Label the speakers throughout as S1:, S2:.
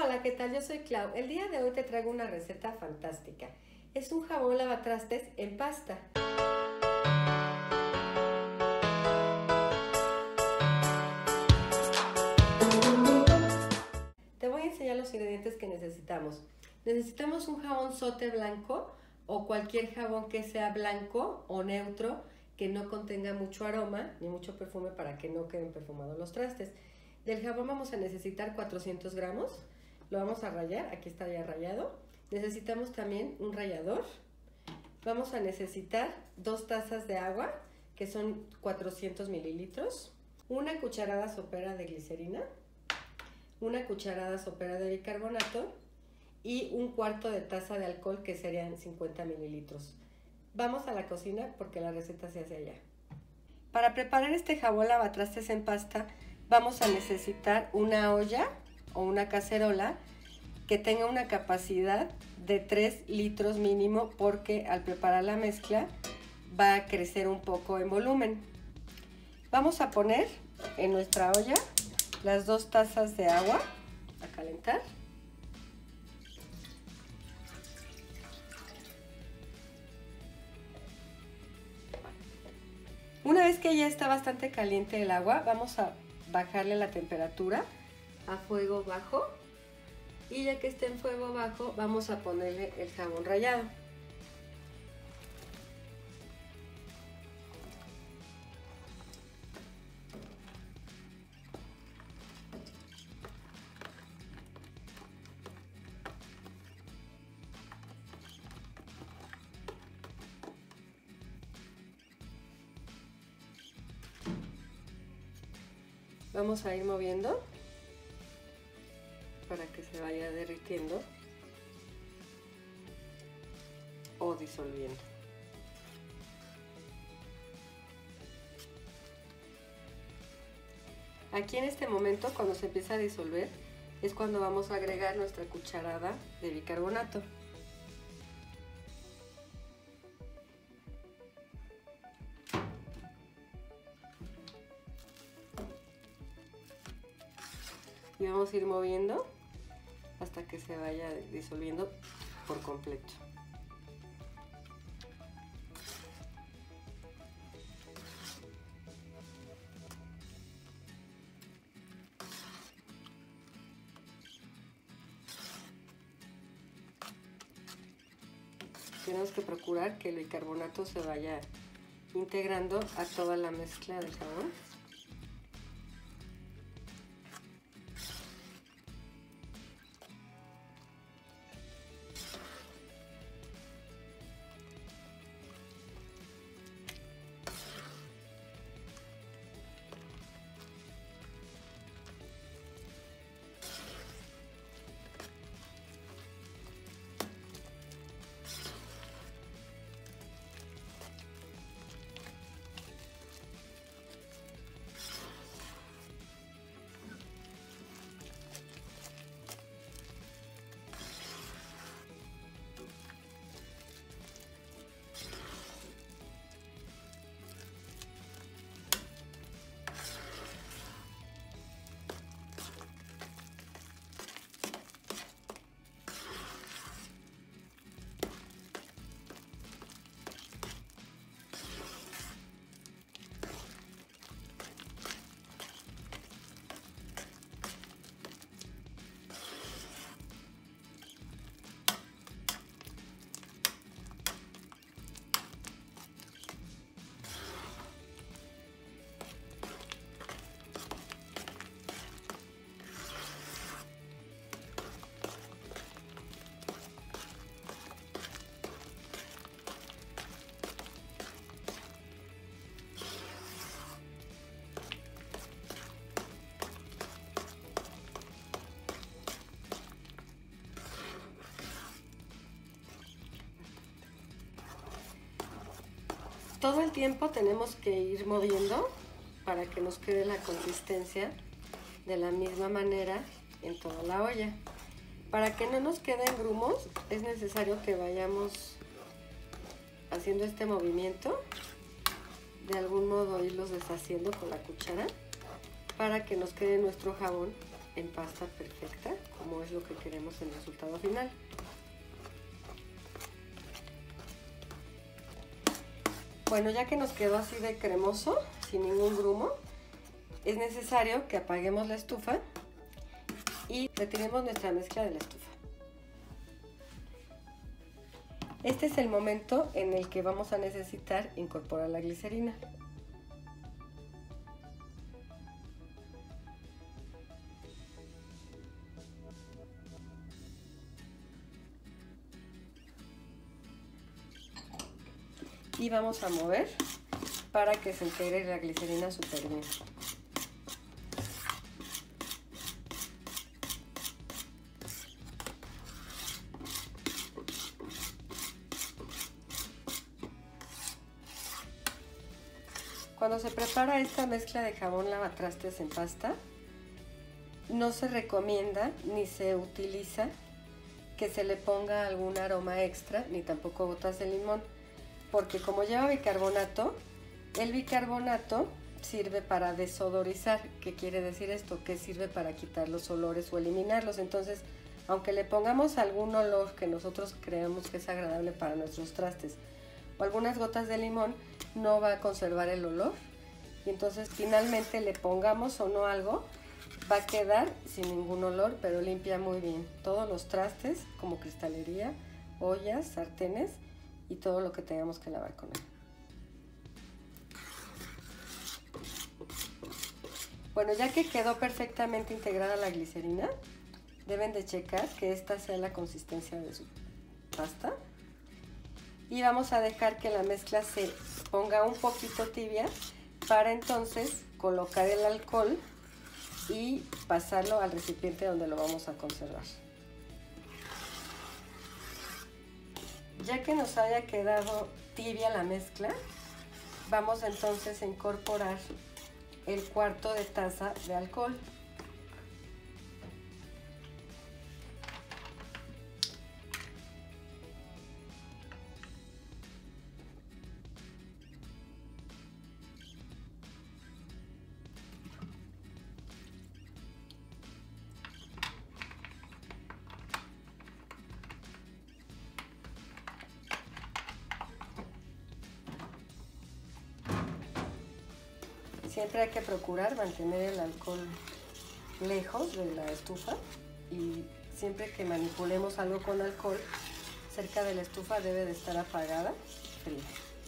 S1: Hola, ¿qué tal? Yo soy Clau. El día de hoy te traigo una receta fantástica. Es un jabón lavatrastes en pasta. Te voy a enseñar los ingredientes que necesitamos. Necesitamos un jabón Sote blanco o cualquier jabón que sea blanco o neutro, que no contenga mucho aroma ni mucho perfume para que no queden perfumados los trastes. Del jabón vamos a necesitar 400 gramos. Lo vamos a rallar, aquí está ya rallado. Necesitamos también un rallador. Vamos a necesitar 2 tazas de agua, que son 400 mililitros. Una cucharada sopera de glicerina. Una cucharada sopera de bicarbonato. Y un cuarto de taza de alcohol, que serían 50 mililitros. Vamos a la cocina porque la receta se hace allá. Para preparar este jabón lavatrastes en pasta, vamos a necesitar una olla o una cacerola que tenga una capacidad de 3 litros mínimo, porque al preparar la mezcla va a crecer un poco en volumen. Vamos a poner en nuestra olla las 2 tazas de agua a calentar. Una vez que ya está bastante caliente el agua, vamos a bajarle la temperatura a fuego bajo, y ya que esté en fuego bajo vamos a ponerle el jabón rallado. Vamos a ir moviendo para que se vaya derritiendo o disolviendo. Aquí en este momento, cuando se empieza a disolver, es cuando vamos a agregar nuestra cucharada de bicarbonato. Y vamos a ir moviendo hasta que se vaya disolviendo por completo. Tenemos que procurar que el bicarbonato se vaya integrando a toda la mezcla del jabón. Todo el tiempo tenemos que ir moviendo para que nos quede la consistencia de la misma manera en toda la olla. Para que no nos queden grumos, es necesario que vayamos haciendo este movimiento, de algún modo irlos deshaciendo con la cuchara, para que nos quede nuestro jabón en pasta perfecta. como es lo que queremos en el resultado final. Bueno, ya que nos quedó así de cremoso, sin ningún grumo, es necesario que apaguemos la estufa y retiremos nuestra mezcla de la estufa. Este es el momento en el que vamos a necesitar incorporar la glicerina. Y vamos a mover para que se integre la glicerina súper bien. Cuando se prepara esta mezcla de jabón lavatrastes en pasta, no se recomienda ni se utiliza que se le ponga algún aroma extra, ni tampoco gotas de limón, porque como lleva bicarbonato, el bicarbonato sirve para desodorizar. ¿Qué quiere decir esto? Que sirve para quitar los olores o eliminarlos. Entonces, aunque le pongamos algún olor que nosotros creamos que es agradable para nuestros trastes o algunas gotas de limón, no va a conservar el olor. Y entonces finalmente le pongamos o no algo, va a quedar sin ningún olor, pero limpia muy bien todos los trastes como cristalería, ollas, sartenes y todo lo que tengamos que lavar con él. Bueno, ya que quedó perfectamente integrada la glicerina, deben de checar que esta sea la consistencia de su pasta. Y vamos a dejar que la mezcla se ponga un poquito tibia para entonces colocar el alcohol y pasarlo al recipiente donde lo vamos a conservar. Ya que nos haya quedado tibia la mezcla, vamos entonces a incorporar el cuarto de taza de alcohol. Siempre hay que procurar mantener el alcohol lejos de la estufa y siempre que manipulemos algo con alcohol, cerca de la estufa debe de estar apagada, fría.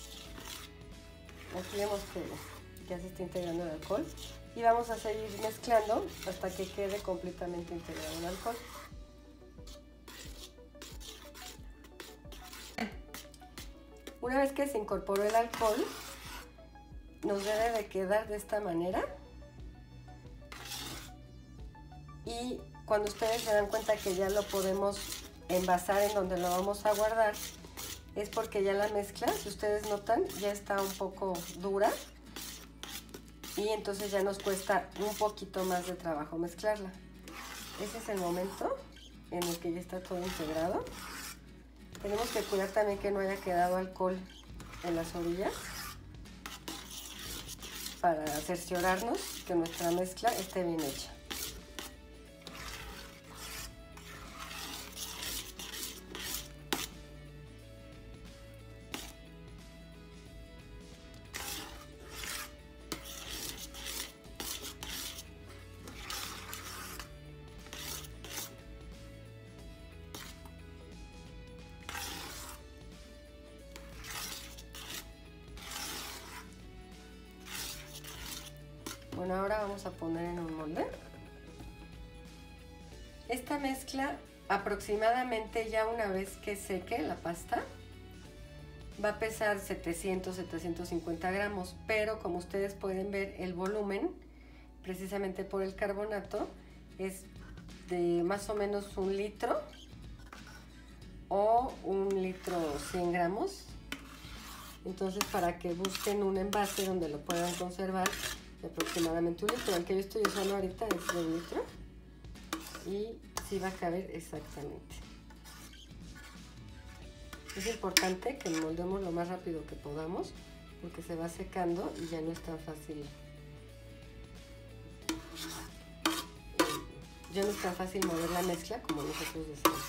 S1: Aquí vemos que ya se está integrando el alcohol y vamos a seguir mezclando hasta que quede completamente integrado el alcohol. Una vez que se incorporó el alcohol, nos debe de quedar de esta manera y cuando ustedes se dan cuenta que ya lo podemos envasar en donde lo vamos a guardar, es porque ya la mezcla, si ustedes notan, ya está un poco dura y entonces ya nos cuesta un poquito más de trabajo mezclarla. Ese es el momento en el que ya está todo integrado. Tenemos que cuidar también que no haya quedado alcohol en las orillas, para cerciorarnos que nuestra mezcla esté bien hecha. Bueno, ahora vamos a poner en un molde. Esta mezcla aproximadamente ya una vez que seque la pasta va a pesar 700-750 gramos, pero como ustedes pueden ver el volumen, precisamente por el carbonato, es de más o menos 1 litro o 1 litro 100 gramos. Entonces para que busquen un envase donde lo puedan conservar de aproximadamente 1 litro, el que yo estoy usando ahorita es de 1 litro y sí va a caber exactamente. Es importante que lo moldemos lo más rápido que podamos porque se va secando y ya no es tan fácil ya no es tan fácil mover la mezcla como nosotros deseamos.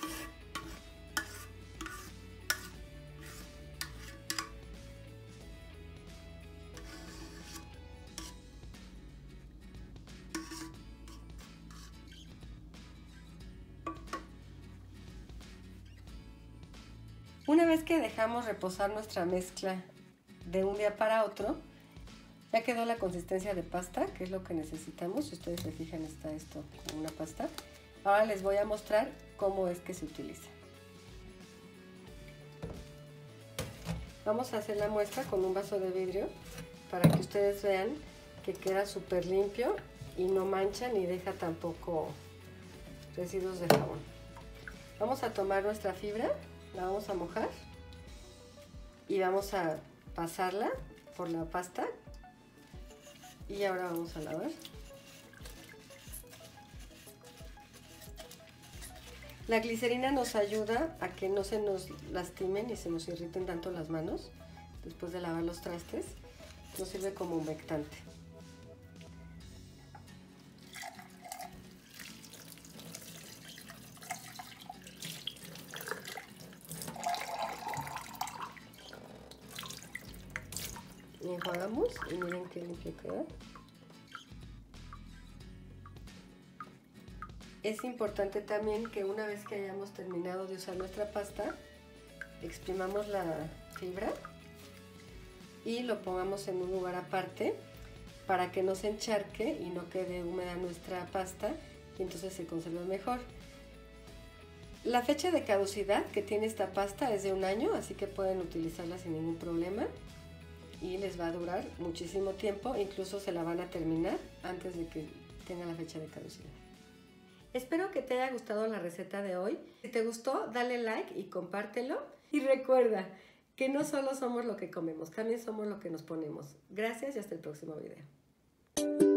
S1: Una vez que dejamos reposar nuestra mezcla de un día para otro, ya quedó la consistencia de pasta, que es lo que necesitamos. Si ustedes se fijan, está esto como una pasta. Ahora les voy a mostrar cómo es que se utiliza. Vamos a hacer la muestra con un vaso de vidrio para que ustedes vean que queda súper limpio y no mancha ni deja tampoco residuos de jabón. Vamos a tomar nuestra fibra, la vamos a mojar y vamos a pasarla por la pasta y ahora vamos a lavar. La glicerina nos ayuda a que no se nos lastimen y se nos irriten tanto las manos después de lavar los trastes. Nos sirve como humectante. Y enjuagamos y miren qué limpio queda. Es importante también que una vez que hayamos terminado de usar nuestra pasta, exprimamos la fibra y lo pongamos en un lugar aparte para que no se encharque y no quede húmeda nuestra pasta y entonces se conserve mejor. La fecha de caducidad que tiene esta pasta es de 1 año, así que pueden utilizarla sin ningún problema y les va a durar muchísimo tiempo, incluso se la van a terminar antes de que tenga la fecha de caducidad. Espero que te haya gustado la receta de hoy. Si te gustó, dale like y compártelo. Y recuerda que no solo somos lo que comemos, también somos lo que nos ponemos. Gracias y hasta el próximo video.